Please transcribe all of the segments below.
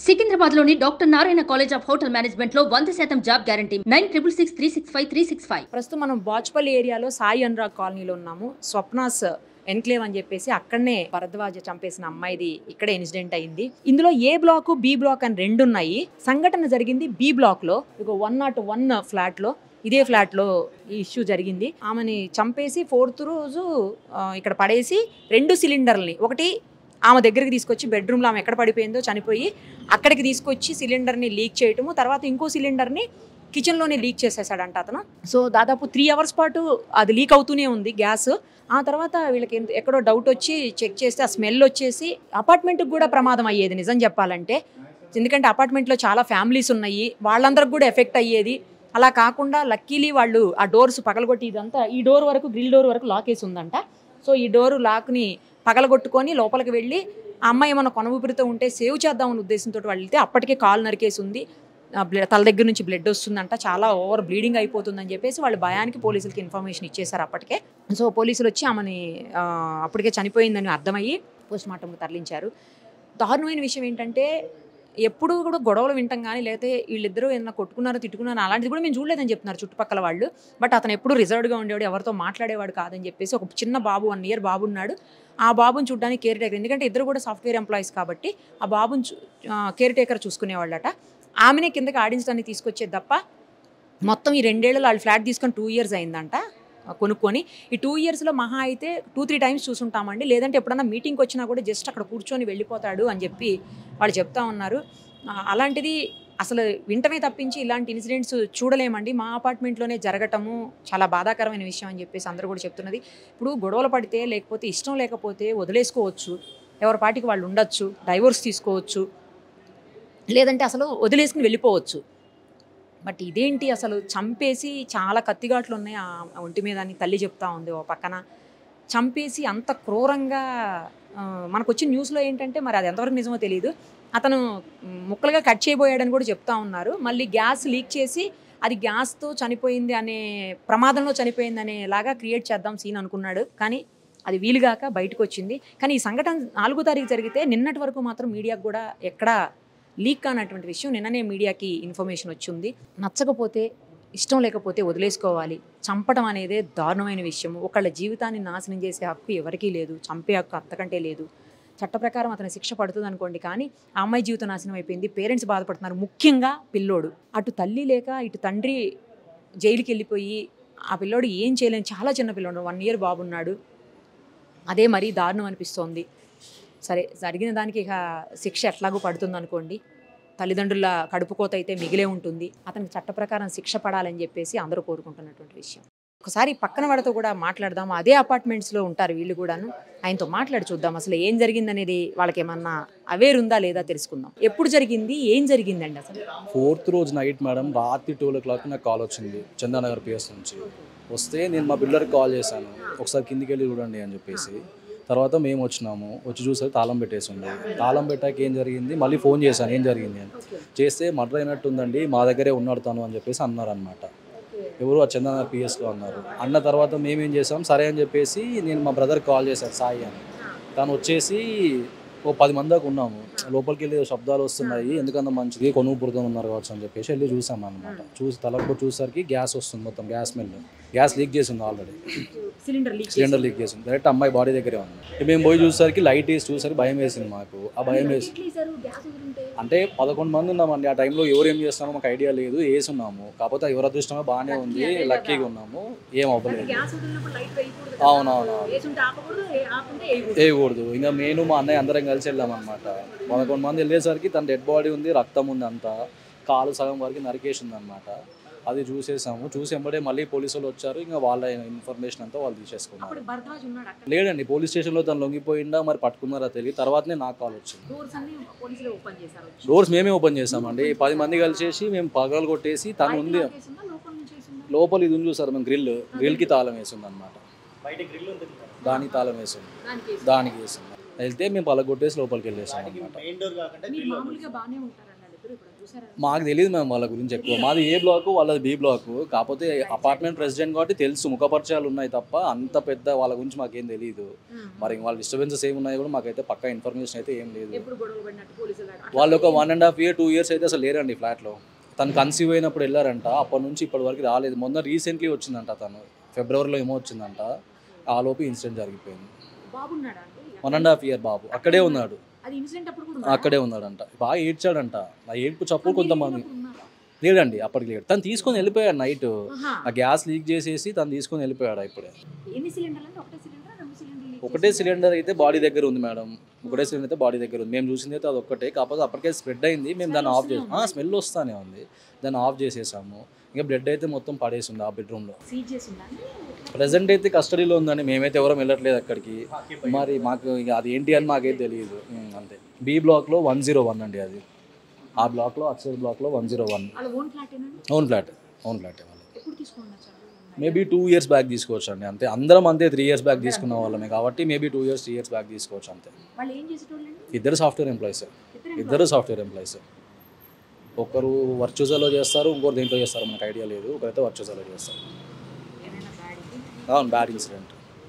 సికింద్రాబాద్లోని doctor Narayana college of hotel management లో 100% job guarantee 966365 ప్రస్తుతం మనం బాచ్పల్లి ఏరియాలో సాయి అనురాగ్ కాలనీలో ఉన్నాము. స్వప్నాస్ ఎన్క్లేవ్ అని చెప్పేసి అక్కడనే భరద్వాజ చంపేసిన అమ్మాయిది ఇక్కడే ఇన్సిడెంట్ అయింది. ఇందులో ఏ బ్లాక్ బి బ్లాక్ అని రెండు ఉన్నాయి. సంఘటన జరిగింది బి బ్లాక్ లో, 101 ఫ్లాట్ లో. ఇదే ఫ్లాట్ లో ఈ ఇష్యూ జరిగింది. ఆమెని చంపేసి 4th రోజు ఇక్కడ పడేసి 2 సిలిండర్లని, ఒకటి ఆమె దగ్గరికి తీసుకొచ్చి బెడ్రూమ్లో ఆమె ఎక్కడ పడిపోయిందో చనిపోయి అక్కడికి తీసుకొచ్చి సిలిండర్ని లీక్ చేయటము, తర్వాత ఇంకో సిలిండర్ని కిచెన్లోనే లీక్ చేసేసాడంట అతను. సో దాదాపు 3 hours పాటు అది లీక్ అవుతూనే ఉంది గ్యాస్. ఆ తర్వాత వీళ్ళకి ఎక్కడో డౌట్ వచ్చి చెక్ చేస్తే ఆ స్మెల్ వచ్చేసి అపార్ట్మెంట్కి కూడా ప్రమాదం అయ్యేది నిజం చెప్పాలంటే. ఎందుకంటే అపార్ట్మెంట్లో చాలా ఫ్యామిలీస్ ఉన్నాయి, వాళ్ళందరికి కూడా ఎఫెక్ట్ అయ్యేది. అలా కాకుండా లక్కీలీ వాళ్ళు ఆ డోర్స్ పగలగొట్టి, ఇదంతా ఈ డోర్ వరకు, గ్రిల్ డోర్ వరకు లాక్ వేసి ఉందంట. సో ఈ డోరు లాక్ని పగలగొట్టుకొని లోపలికి వెళ్ళి ఆ అమ్మాయి ఏమన్నా కొన ఊపిరితో ఉంటే సేవ్ చేద్దామని ఉద్దేశంతో వాళ్ళు వెళ్తే అప్పటికే కాలు నరికేసి ఉంది, తల దగ్గర నుంచి బ్లడ్ వస్తుందంట, చాలా ఓవర్ బ్లీడింగ్ అయిపోతుందని చెప్పేసి వాళ్ళు భయానికి పోలీసులకి ఇన్ఫర్మేషన్ ఇచ్చేశారు అప్పటికే. సో పోలీసులు వచ్చి ఆమెని అప్పటికే చనిపోయిందని అర్థమయ్యి పోస్ట్మార్టంకి తరలించారు. దారుణమైన విషయం ఏంటంటే ఎప్పుడు కూడా గొడవలు వింటాం కానీ, లేకపోతే వీళ్ళిద్దరూ ఏదైనా కొట్టుకున్నారో తిట్టుకున్నారో అలాంటిది కూడా మేము చూడలేదని చెప్తున్నారు చుట్టుపక్కల వాళ్ళు. బట్ అతను ఎప్పుడు రిజర్వ్డ్గా ఉండేవాడు, ఎవరితో మాట్లాడేవాడు కాదని చెప్పేసి. ఒక చిన్న బాబు 1 year బాబు ఉన్నాడు. ఆ బాబుని చూడడానికి కేర్ టేకర్, ఎందుకంటే ఇద్దరు కూడా సాఫ్ట్వేర్ ఎంప్లాయీస్ కాబట్టి ఆ బాబుని కేర్ టేకర్ చూసుకునేవాళ్ళట. ఆమెనే కిందకి ఆడించడానికి తీసుకొచ్చేది తప్ప మొత్తం ఈ 2 ఏళ్లలో వాళ్ళు ఫ్లాట్ తీసుకొని 2 years అయిందంట కొనుక్కొని. ఈ 2 yearsలో మహా అయితే 2-3 times చూసుంటామండి, లేదంటే ఎప్పుడన్నా మీటింగ్కి వచ్చినా కూడా జస్ట్ అక్కడ కూర్చొని వెళ్ళిపోతాడు అని చెప్పి వాళ్ళు చెప్తా ఉన్నారు. అలాంటిది అసలు వింటమే తప్పించి ఇలాంటి ఇన్సిడెంట్స్ చూడలేమండి. మా అపార్ట్మెంట్లోనే జరగటము చాలా బాధాకరమైన విషయం అని చెప్పేసి అందరూ కూడా చెప్తున్నది. ఇప్పుడు గొడవలు పడితే, లేకపోతే ఇష్టం లేకపోతే వదిలేసుకోవచ్చు, ఎవరి పాటికి వాళ్ళు ఉండొచ్చు, డైవోర్స్ తీసుకోవచ్చు, లేదంటే అసలు వదిలేసుకుని వెళ్ళిపోవచ్చు. బట్ ఇదేంటి అసలు చంపేసి, చాలా కత్తిఘాట్లు ఉన్నాయి ఆ ఒంటి మీద అని తల్లి చెప్తా ఉంది. ఓ పక్కన చంపేసి అంత క్రూరంగా మనకు వచ్చిన న్యూస్లో ఏంటంటే మరి అది ఎంతవరకు నిజమో తెలియదు, అతను ముక్కలుగా కట్ చేయబోయాడని కూడా చెప్తా ఉన్నారు. మళ్ళీ గ్యాస్ లీక్ చేసి అది గ్యాస్తో చనిపోయింది అనే, ప్రమాదంలో చనిపోయింది అనేలాగా క్రియేట్ చేద్దాం సీన్ అనుకున్నాడు. కానీ అది వీలుగాక బయటకు వచ్చింది. కానీ ఈ సంఘటన 4వ తారీఖు జరిగితే నిన్నటి వరకు మాత్రం మీడియాకు కూడా ఎక్కడా లీక్ కానటువంటి విషయం నిన్ననే మీడియాకి ఇన్ఫర్మేషన్ వచ్చింది. నచ్చకపోతే, ఇష్టం లేకపోతే వదిలేసుకోవాలి. చంపడం అనేదే దారుణమైన విషయం. ఒకళ్ళ జీవితాన్ని నాశనం చేసే హక్కు ఎవరికీ లేదు, చంపే హక్కు అంతకంటే లేదు. చట్ట ప్రకారం అతని శిక్ష పడుతుంది అనుకోండి, కానీ ఆ అమ్మాయి జీవితం నాశనం అయిపోయింది. పేరెంట్స్ బాధపడుతున్నారు, ముఖ్యంగా పిల్లోడు. అటు తల్లి లేక ఇటు తండ్రి జైలుకి వెళ్ళిపోయి ఆ పిల్లోడు ఏం చేయలేని చాలా చిన్న పిల్లోడు, 1 year బాబున్నాడు. అదే మరీ దారుణం అనిపిస్తోంది. సరే, జరిగిన దానికి ఇక శిక్ష ఎట్లాగో పడుతుంది అనుకోండి. తల్లిదండ్రుల కడుపుకోత అయితే మిగిలే ఉంటుంది. అతనికి చట్ట ప్రకారం శిక్ష పడాలని చెప్పేసి అందరూ కోరుకుంటున్నటువంటి విషయం. ఒకసారి పక్కన వాడితో కూడా మాట్లాడదాం. అదే అపార్ట్మెంట్స్లో ఉంటారు వీళ్ళు కూడాను. ఆయనతో మాట్లాడి చూద్దాం అసలు ఏం జరిగిందనేది, వాళ్ళకి ఏమన్నా అవేర్ ఉందా లేదా తెలుసుకుందాం. ఎప్పుడు జరిగింది, ఏం జరిగిందండి అసలు? 4th రోజు నైట్ మేడం, రాత్రి 12 o'clock నాకు కాల్ వచ్చింది చందానగర్ పిఎస్ నుంచి. వస్తే నేను మా బిల్డర్కి కాల్ చేశాను, ఒకసారి కిందికి వెళ్ళి చూడండి అని చెప్పేసి. తర్వాత మేము వచ్చినాము, వచ్చి చూస్తే తాళం పెట్టేసి ఉంది. తాళం పెట్టాక ఏం జరిగింది, మళ్ళీ ఫోన్ చేశాను ఏం జరిగింది అని. చేస్తే మర్డర్ అయినట్టుందండి, మా దగ్గరే ఉన్నాడు తను అని చెప్పేసి అన్నారనమాట. ఎవరు, ఆ చందానగర్ పిఎస్లో అన్నారు. అన్న తర్వాత మేమేం చేసాం, సరే అని చెప్పేసి నేను మా బ్రదర్కి కాల్ చేశాను సాయి అని. తను వచ్చేసి ఓ 10 మంది దాకా ఉన్నాము. లోపలికి వెళ్ళి శబ్దాలు వస్తున్నాయి, ఎందుకంత మంచిది కొనుక్కుపుడుతూ ఉన్నారు కావచ్చు అని చెప్పేసి వెళ్ళి చూసాం అనమాట. చూసి తలకు చూసేసరికి గ్యాస్ వస్తుంది, మొత్తం గ్యాస్ స్మెల్. గ్యాస్ లీక్ చేసింది, ఆల్రెడీ సిలిండర్ లీక్ చేసింది. డైరెక్ట్ అమ్మాయి బాడీ దగ్గరే ఉంది. మేము పోయి చూసేసరికి లైట్ వేసి చూసరికి భయం వేసింది మాకు. ఆ భయం వేసి అంటే 11 మంది ఉన్నామండి ఆ టైంలో. ఎవరు ఏం చేస్తున్నామో మాకు ఐడియా లేదు, వేసి ఉన్నాము. కాకపోతే ఎవరు అదృష్టమో బాగానే ఉంది, లక్కీగా ఉన్నాము, ఏం అవ్వలేదు. అవునవును, వేయకూడదు. ఇంకా నేను మా అన్నయ్య అందరం కలిసి వెళ్ళామన్నమాట. 11 మంది వెళ్ళేసరికి తన డెడ్ బాడీ ఉంది, రక్తం ఉంది, అంతా కాలు సగం వరకు నరికేసింది అనమాట. అది చూసేసాము. చూసి వెంబడే మళ్ళీ పోలీసులు వచ్చారు. ఇంకా వాళ్ళ ఇన్ఫర్మేషన్ అంతా వాళ్ళు తీసేసుకున్నారు. లేదండి, పోలీస్ స్టేషన్లో తను లొంగిపోయిందా మరి పట్టుకున్నారా తెలియదు. తర్వాతనే నాకు కాల్ వచ్చింది. డోర్స్ మేమే ఓపెన్ చేసామండి. 10 మంది కలిసేసి మేము పగలు కొట్టేసి, తను ఉంది లోపల, ఇది ఉంది చూసారు మేము, గ్రిల్కి తాళం వేసింది అనమాట. దానికి తాళం వేసింది, దానికి వేసింది. వెళ్తే మేము పగలు కొట్టేసి లోపలికి వెళ్ళేసాం అనమాట. మాకు తెలియదు మ్యామ్ వాళ్ళ గురించి ఎక్కువ. మాది ఏ బ్లాక్, వాళ్ళది బి బ్లాక్. కాకపోతే అపార్ట్మెంట్ ప్రెసిడెంట్ కాబట్టి తెలుసు, ముఖపరిచయాలు ఉన్నాయి తప్ప అంత పెద్ద వాళ్ళ గురించి మాకేం తెలియదు. మరి వాళ్ళ డిస్టర్బెన్సెస్ ఏమి ఉన్నాయో కూడా మాకైతే పక్కా ఇన్ఫర్మేషన్ అయితే ఏం లేదు. వాళ్ళు ఒక 1.5 year 2 years అయితే అసలు లేరండి ఫ్లాట్లో. తను కన్సీవ్ అయినప్పుడు వెళ్ళారంట, అప్పటి నుంచి ఇప్పటి వరకు రాలేదు. మొన్న రీసెంట్లీ వచ్చిందంట, తను ఫిబ్రవరిలో ఏమో వచ్చిందంట. ఆ లోపు ఇన్సిడెంట్ జరిగిపోయింది. 1.5 year బాబు అక్కడే ఉన్నాడు, అక్కడే ఉన్నాడంట. బాగా ఏడ్చాడంట. ఆ ఏడ్పు చప్పుడు కొంతమంది లేడండి, అప్పటికి లేడు. తను తీసుకొని వెళ్ళిపోయాడు నైట్. ఆ గ్యాస్ లీక్ చేసేసి తను తీసుకొని వెళ్ళిపోయాడు. ఇప్పుడే ఒకటే సిలిండర్ అయితే బాడీ దగ్గర ఉంది మేడం, ఒకటే సిలిండర్ అయితే బాడీ దగ్గర ఉంది. మేము చూసింది అయితే అది ఒక్కటే. కాకపోతే అప్పటికే స్ప్రెడ్ అయింది. మేము దాన్ని ఆఫ్ చేసాం. స్మెల్ వస్తానే ఉంది, దాన్ని ఆఫ్ చేసేసాము. ఇంకా బ్లడ్ అయితే మొత్తం పడేసి ఉంది ఆ బెడ్రూమ్లో. ప్రజెంట్ అయితే కస్టడీలో ఉందండి. మేమైతే ఎవరం వెళ్ళట్లేదు అక్కడికి. మరి మాకు ఇక అది ఏంటి అని మాకైతే తెలియదు. అంతే. బి బ్లాక్లో 101 అండి అది. ఆ బ్లాక్లో అక్షర్ బ్లాక్లో 101. Own flat maybe 2 years back తీసుకోవచ్చు అండి. అంతే, అందరం అంతే 3 years బ్యాక్ తీసుకున్న వాళ్ళమే కాబట్టి మేబీ 2 years 3 years బ్యాక్ తీసుకోవచ్చు అంతే. ఇద్దరు సాఫ్ట్వేర్ ఎంప్లాయీస్. ఒకరు వర్చుజాలో చేస్తారు, ఇంకోరు దేంట్లో చేస్తారు మనకు ఐడియా లేదు. ఒకరైతే వర్చుజాలో చేస్తారు. అవును, బ్యాడ్ ఇన్సిడెంట్.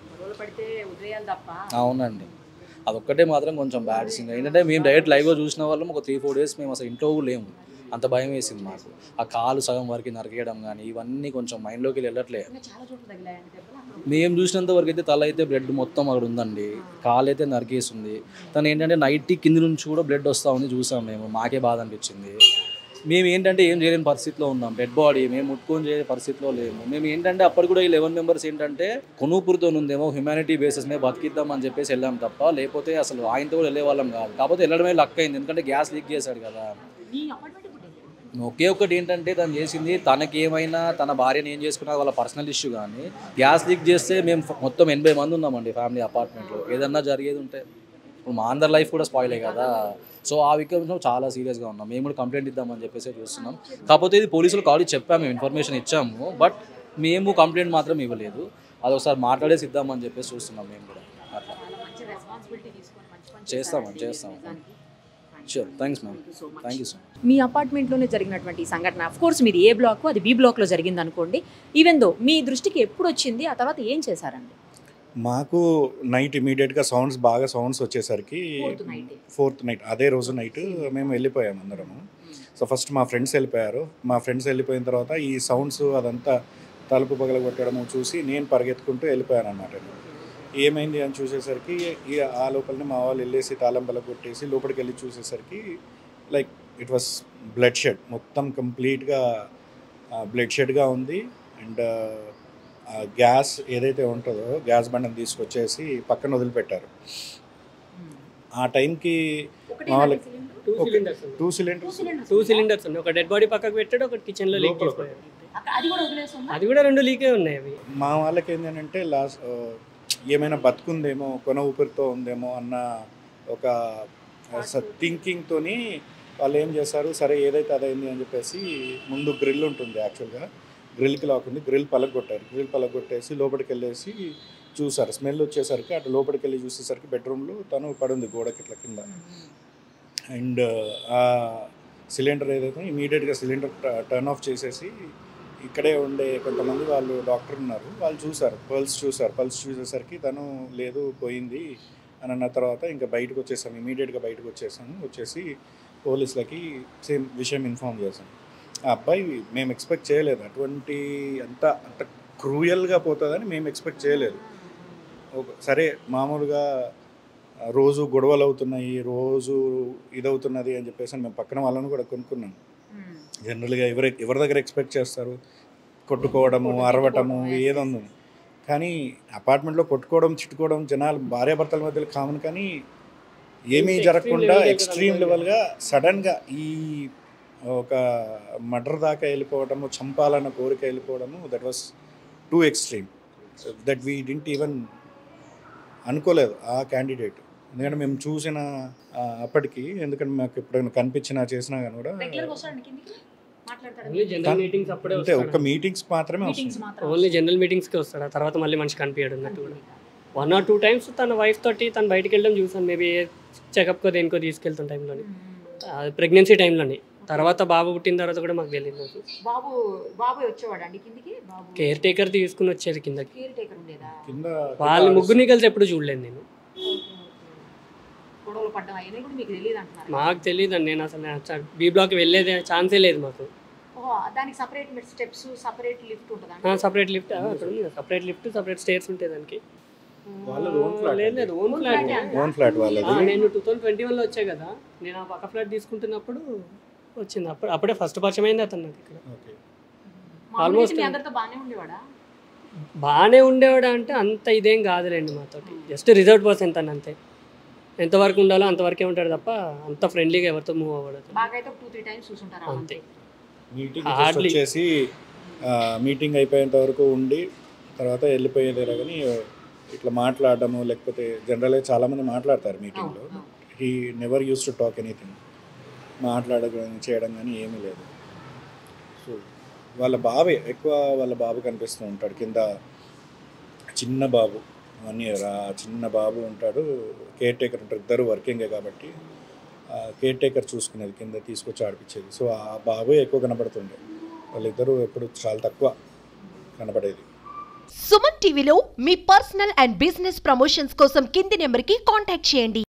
అవునండి, అదొక్కటే మాత్రం కొంచెం బ్యాడ్ సీన్. ఏంటంటే మేము డైరెక్ట్ లైవ్గా చూసిన వాళ్ళం. ఒక 3-4 days మేము అసలు ఇంట్లో లేము. అంత భయం వేసింది మాకు. ఆ కాలు సగం వరకు నరికేయడం కానీ ఇవన్నీ కొంచెం మైండ్లోకి వెళ్ళట్లే. మేము చూసినంత వరకు అయితే తల అయితే బ్లడ్ మొత్తం అక్కడ ఉందండి, కాలు అయితే నరికేస్తుంది. తను ఏంటంటే నైట్ కింది నుంచి కూడా బ్లడ్ వస్తూ ఉంది, చూసాం మేము. మాకే బాధ అనిపించింది. మేము ఏంటంటే ఏం చేయలేని పరిస్థితిలో ఉన్నాం. డెడ్ బాడీ మేము ముట్టుకొని చేసే పరిస్థితిలో లేము. మేము ఏంటంటే అప్పుడు కూడా ఈ 11 members ఏంటంటే కొనుపురితో ఉందేమో, హ్యుమానిటీ బేసిస్ మీద బతికిద్దాం అని చెప్పేసి వెళ్ళాం తప్ప, లేకపోతే అసలు ఆయనతో కూడా వెళ్ళే వాళ్ళం కాదు. కాకపోతే వెళ్ళడమే లక్ అయింది, ఎందుకంటే గ్యాస్ లీక్ చేశాడు కదా. ఒకే ఒకటి ఏంటంటే తను చేసింది, తనకి ఏమైనా తన భార్యను ఏం చేసుకున్నా వాళ్ళ పర్సనల్ ఇష్యూ. కానీ గ్యాస్ లీక్ చేస్తే మేము మొత్తం 80 మంది ఉన్నామండి ఫ్యామిలీ అపార్ట్మెంట్లో. ఏదన్నా జరిగేది ఉంటే ఇప్పుడు మా అందరి లైఫ్ కూడా స్పాయిల్ అయ్యి కదా. సో ఆ విషయంలో చాలా సీరియస్గా ఉన్నాం. మేము కూడా కంప్లైంట్ ఇద్దామని చెప్పేసి చూస్తున్నాం. కాకపోతే ఇది పోలీసులు కాల్ చెప్పాము, ఇన్ఫర్మేషన్ ఇచ్చాము. బట్ మేము కంప్లైంట్ మాత్రం ఇవ్వలేదు. అది ఒకసారి మాట్లాడేసి ఇద్దామని చెప్పేసి చూస్తున్నాం మేము కూడా. అట్లా చేస్తాం. Sure, thanks ma'am, thank you so much. మీ అపార్ట్మెంట్లోనే జరిగినటువంటి సంఘటన, ఆఫ్ కోర్స్ మీది ఏ బ్లాక్, అది బి బ్లాక్లో జరిగింది అనుకోండి. ఈవెన్ దో మీ దృష్టికి ఎప్పుడు వచ్చింది, ఆ తర్వాత ఏం చేశారండి? మాకు నైట్ ఇమీడియట్గా బాగా సౌండ్స్ వచ్చేసరికి 4th night అదే రోజు నైట్ మేము వెళ్ళిపోయాము అందరము. సో ఫస్ట్ మా ఫ్రెండ్స్ వెళ్ళిపోయారు. మా ఫ్రెండ్స్ వెళ్ళిపోయిన తర్వాత ఈ సౌండ్స్ అదంతా తలుపు పగలగొట్టడము చూసి నేను పరిగెత్తుకుంటూ వెళ్ళిపోయాను అన్నమాట. ఏమైంది అని చూసేసరికి ఆ లోపలనే మా వాళ్ళు వెళ్ళేసి తాళం పగలగొట్టేసి లోపలికి వెళ్ళి చూసేసరికి like it was blood shed, మొత్తం కంప్లీట్గా బ్లడ్ షెడ్గా ఉంది. అండ్ గ్యాస్ ఏదైతే ఉంటుందో గ్యాస్ బండను తీసుకొచ్చేసి పక్కన వదిలిపెట్టారు. ఆ టైంకి మా వాళ్ళకి 2 సిలిండర్స్ ఉన్నాయి. ఒక డెడ్ బాడీ పక్కకు పెట్టాడు, ఒక కిచెన్లో లీక్ చేసిపోయాడు. అది కూడా 2 లీకే ఉన్నాయి. అవి మా వాళ్ళకి ఏంటంటే లాస్ట్ ఏమైనా బతుకుందేమో, కొన ఊపిరితో ఉందేమో అన్న ఒక థింకింగ్తో వాళ్ళు ఏం చేశారు, సరే ఏదైతే అదైంది అని చెప్పేసి ముందు గ్రిల్ ఉంటుంది, యాక్చువల్గా గ్రిల్కి లాక్ ఉంది, గ్రిల్ పలగొట్టేసి లోపలికి వెళ్ళేసి చూసారు. స్మెల్ వచ్చేసరికి అటు లోపలికి వెళ్ళి చూసేసరికి బెడ్రూమ్లో తను పడుంది గోడకి ఇట్లా కింద. అండ్ ఆ సిలిండర్ ఏదైతే ఇమీడియట్గా సిలిండర్ టర్న్ ఆఫ్ చేసేసి ఇక్కడే ఉండే కొంతమంది వాళ్ళు డాక్టర్ ఉన్నారు, వాళ్ళు చూసారు, పల్స్ చూసేసరికి తను లేదు పోయింది అని అన్న తర్వాత ఇంకా ఇమీడియట్గా బయటకు వచ్చేసి పోలీసులకి సేమ్ విషయం ఇన్ఫామ్ చేశాం. ఆ అబ్బాయి మేము ఎక్స్పెక్ట్ చేయలేదు, అటువంటి అంత క్రూయల్గా పోతుందని మేము ఎక్స్పెక్ట్ చేయలేదు. సరే మామూలుగా రోజు గొడవలు అవుతున్నాయి, రోజు ఇదవుతున్నది అని చెప్పేసి మేము పక్కన వాళ్ళని కూడా కొనుక్కున్నాం. జనరల్గా ఎవరి దగ్గర ఎక్స్పెక్ట్ చేస్తారు, కొట్టుకోవడము, అరవటము ఏదో ఉంది. కానీ అపార్ట్మెంట్లో కొట్టుకోవడం, తిట్టుకోవడం జనాలు భార్యాభర్తల మధ్యలో కామన్. కానీ ఏమీ జరగకుండా ఎక్స్ట్రీమ్ లెవెల్గా సడన్గా ఈ ఒక మర్డర్ దాకా వెళ్ళిపోవడము, చంపాలన్న కోరిక వెళ్ళిపోవడము, that was too extreme. That we didn't even అనుకోలేదు ఆ క్యాండిడేట్. ఎందుకంటే మేము చూసిన అప్పటికి, ఎందుకంటే మాకు ఎప్పుడైనా కనిపించినా చేసినా కానీ కూడా అంటే ఒక్క మీటింగ్స్ మాత్రమే ఓన్లీ జనరల్ మీటింగ్స్కి వస్తాడు. ఆ తర్వాత మళ్ళీ మనిషి కనిపించాడు అన్నట్టు కూడా 1 or 2 times తన వైఫ్ తోటి తను బయటకు వెళ్ళడం చూసాను. మేబీ చెకప్కో దేనికో తీసుకెళ్తున్న టైంలోని, ప్రెగ్నెన్సీ టైంలోని తర్వాత బాబు పుట్టిన తర్వాత కూడా మాకు తెలియదు. బాబు వచ్చేవాడు అండి కిందికి? బాబు కేర్ టేకర్ తీసుకుని వచ్చేది కిందకి. కేర్ టేకర్ ఉండేదా? కింద వాళ్ళు ముగ్గురిని కలిసి ఎప్పుడు చూడలేదు నేను. గొడవలు పడ్డం అయినా కూడా మీకు తెలియదు అంటున్నారు? మాకు తెలియదు అండి. నేను అసలు బీ బ్లాక్ వెళ్ళేదే ఛాన్సే లేదు మాకు. దానికి సపరేట్ స్టెప్స్, సపరేట్ లిఫ్ట్ ఉంటుందా? Separate lift separate lift separate stairs ఉంటాయి దానికి. వాళ్ళది ఓన్ ఫ్లాట్. లేదు ఓన్ ఫ్లాట్. ఓన్ ఫ్లాట్ వాళ్ళది. నేను 2021లో వచ్చా కదా, నేను ఆ పక్క ఫ్లాట్ తీసుకుంటున్నప్పుడు వచ్చింది. అప్పుడే ఫస్ట్ పరిచయం అయింది అతను నాకు ఇక్కడ. ఆల్మోస్ట్ బాగానే ఉండేవాడు అంటే అంత ఇదేం కాదులేండి మాతోటి. జస్ట్ రిజర్వ్డ్ పర్సన్ తను అంతే. ఎంతవరకు ఉండాలో అంతవరకే ఉంటాడు తప్ప అంత ఫ్రెండ్లీగా ఎవరితో మూవ్ అవ్వడు. అంతే. మీటింగ్ వచ్చేసి మీటింగ్ అయిపోయేంత వరకు ఉండి తర్వాత వెళ్ళిపోయేదేరా, కానీ ఇట్లా మాట్లాడడము లేకపోతే జనరల్గా చాలామంది మాట్లాడతారు మీటింగ్లో. He never use to talk anything. మాట్లాడడం చేయడం కానీ ఏమీ లేదు. సో వాళ్ళ బాబు కనిపిస్తూ ఉంటాడు కింద. చిన్న బాబు 1 year. ఆ చిన్న బాబు ఉంటాడు, కేర్ టేకర్ ఉంటారు. ఇద్దరు వర్కింగే కాబట్టి కేర్ టేకర్ చూసుకునేది, కింద తీసుకొచ్చి ఆడిపించేది. సో ఆ బాబు ఎక్కువ కనబడుతుండే, వాళ్ళిద్దరూ ఎప్పుడు చాలా తక్కువ కనబడేది. సుమన్ టీవీలో మీ పర్సనల్ అండ్ బిజినెస్ ప్రమోషన్స్ కోసం కింది నెంబర్కి కాంటాక్ట్ చేయండి.